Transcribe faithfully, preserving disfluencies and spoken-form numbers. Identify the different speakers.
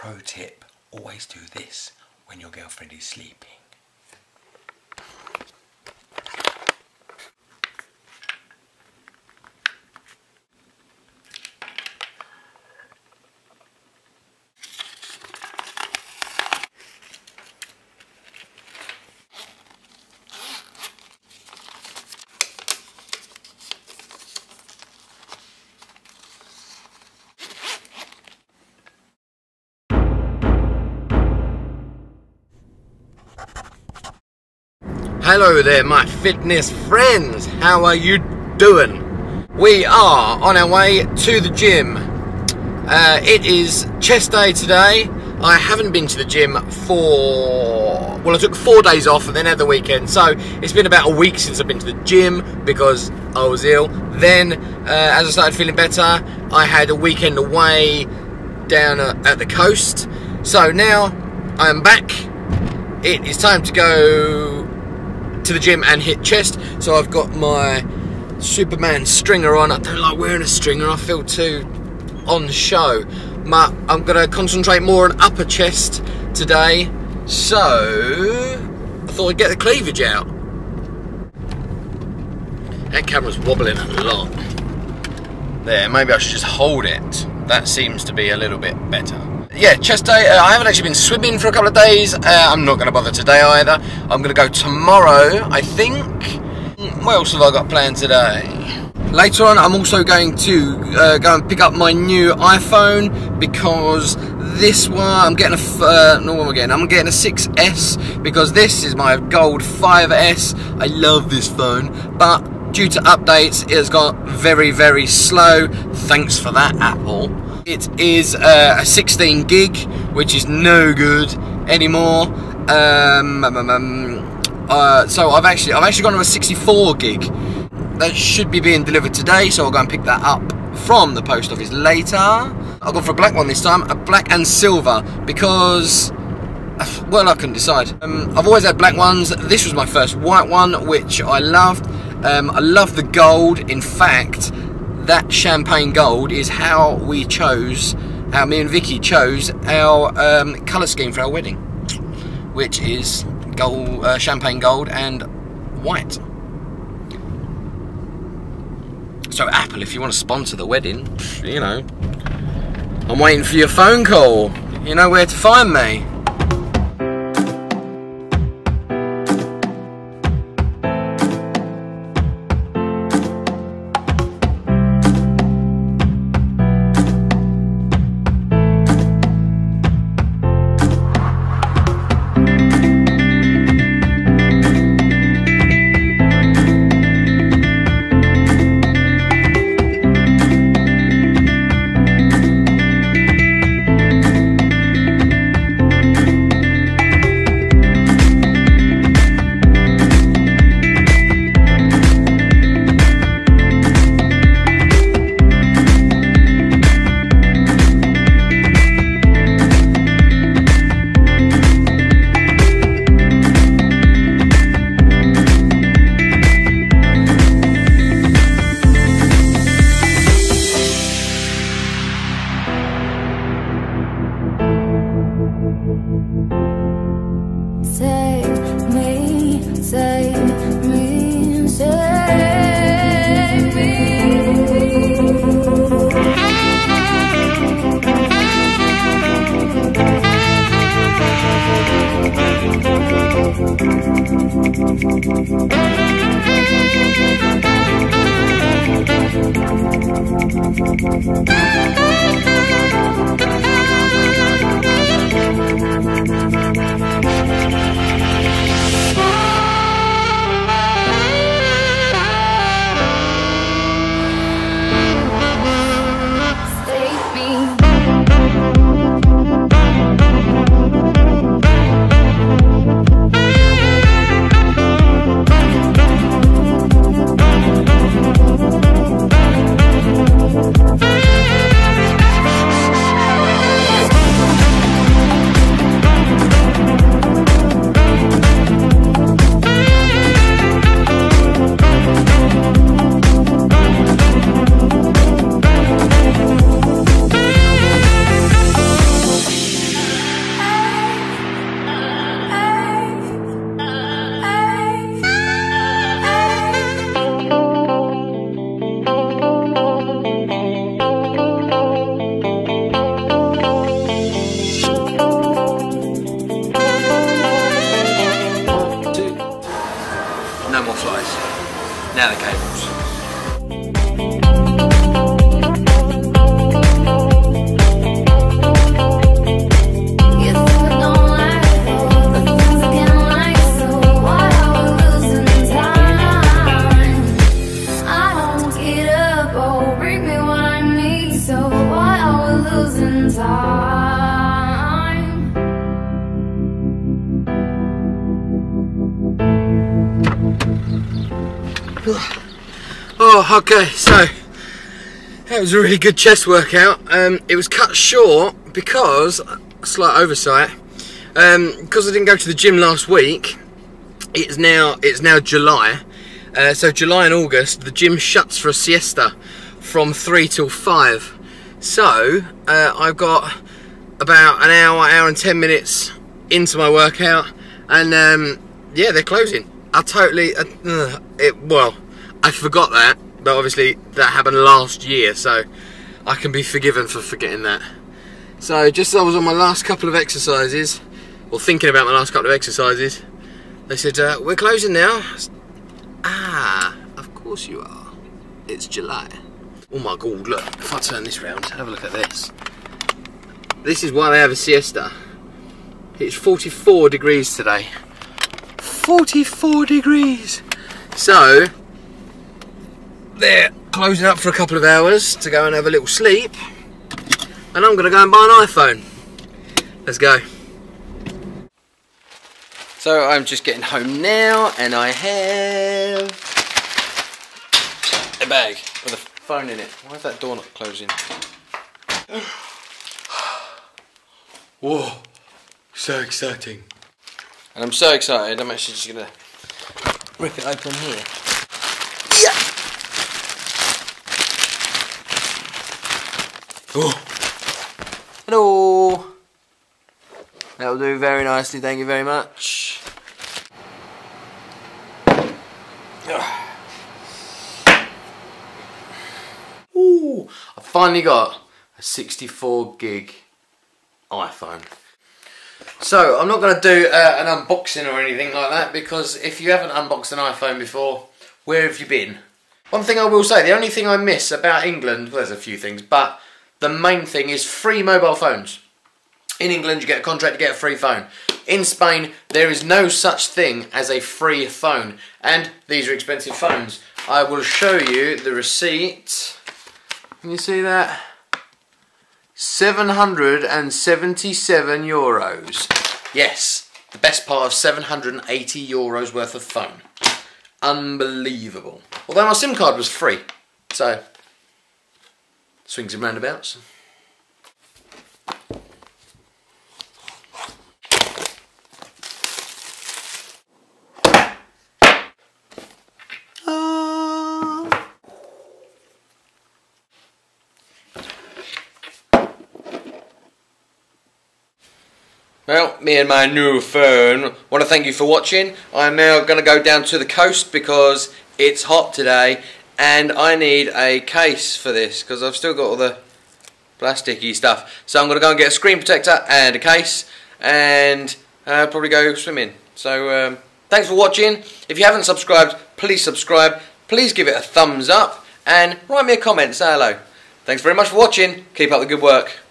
Speaker 1: pro tip, always do this when your girlfriend is sleeping.
Speaker 2: Hello there my fitness friends, how are you doing? We are on our way to the gym. Uh, it is chest day today. I haven't been to the gym for, well I took four days off and then had the weekend, so it's been about a week since I've been to the gym because I was ill. Then uh, as I started feeling better, I had a weekend away down uh, at the coast. So now I am back. It is time to go to the gym and hit chest. So I've got my Superman stringer on. I don't like wearing a stringer, I feel too on show. But I'm going to concentrate more on upper chest today. So I thought I'd get the cleavage out. That camera's wobbling a lot. There, maybe I should just hold it. That seems to be a little bit better. Yeah, chest day. Uh, I haven't actually been swimming for a couple of days. Uh, I'm not going to bother today either. I'm going to go tomorrow, I think. What else have I got planned today? Later on, I'm also going to uh, go and pick up my new iPhone because this one, I'm getting a, uh, no, what am I getting? I'm getting a six S because this is my gold five S. I love this phone, but due to updates, it has got very, very slow. Thanks for that, Apple. It is uh, a sixteen gig, which is no good anymore. Um, um, um, uh, so I've actually, I've actually gone to a sixty-four gig. That should be being delivered today, so I'll go and pick that up from the post office later. I'll go for a black one this time, a black and silver, because, well, I couldn't decide. Um, I've always had black ones. This was my first white one, which I loved. Um, I love the gold. In fact, that champagne gold is how we chose, how me and Vicky chose our um, colour scheme for our wedding, which is gold, uh, champagne gold and white. So Apple, if you want to sponsor the wedding, you know, I'm waiting for your phone call. You know where to find me.
Speaker 3: Save me, save me, save me. Save me.
Speaker 2: Now the cables. Oh, okay, so that was a really good chest workout. Um, it was cut short because, a slight oversight, um, because I didn't go to the gym last week. It's now it's now July, uh, so July and August the gym shuts for a siesta from three till five. So uh, I've got about an hour, hour and ten minutes into my workout, and um, yeah, they're closing. I totally, uh, it well. I forgot that, but obviously that happened last year, so I can be forgiven for forgetting that. So just as I was on my last couple of exercises, or thinking about my last couple of exercises, they said, uh, we're closing now. Ah, of course you are. It's July. Oh my God, look, if I turn this round, have a look at this. This is why they have a siesta. It's forty-four degrees today. forty-four degrees! So, they're closing up for a couple of hours to go and have a little sleep, and I'm going to go and buy an iPhone. Let's go. So I'm just getting home now, and I have a bag with a phone in it. Why is that door not closing? Whoa, so exciting. And I'm so excited, I'm actually just going to rip it open here. Yeah. Oh. Hello. That'll do very nicely, thank you very much. Ooh, I finally got a sixty-four gig iPhone. So I'm not going to do uh, an unboxing or anything like that, because if you haven't unboxed an iPhone before, where have you been? One thing I will say, the only thing I miss about England, well, there's a few things, but the main thing is free mobile phones. In England you get a contract to get a free phone. In Spain there is no such thing as a free phone, and these are expensive phones. I will show you the receipt. Can you see that? seven hundred seventy-seven euros. Yes, the best part of seven hundred eighty euros worth of phone. Unbelievable. Although my SIM card was free, so swings and roundabouts. Well, me and my new phone want to thank you for watching. I'm now going to go down to the coast because it's hot today, and I need a case for this because I've still got all the plasticky stuff. So I'm going to go and get a screen protector and a case, and uh, probably go swimming. So um, thanks for watching. If you haven't subscribed, please subscribe. Please give it a thumbs up and write me a comment, say hello. Thanks very much for watching. Keep up the good work.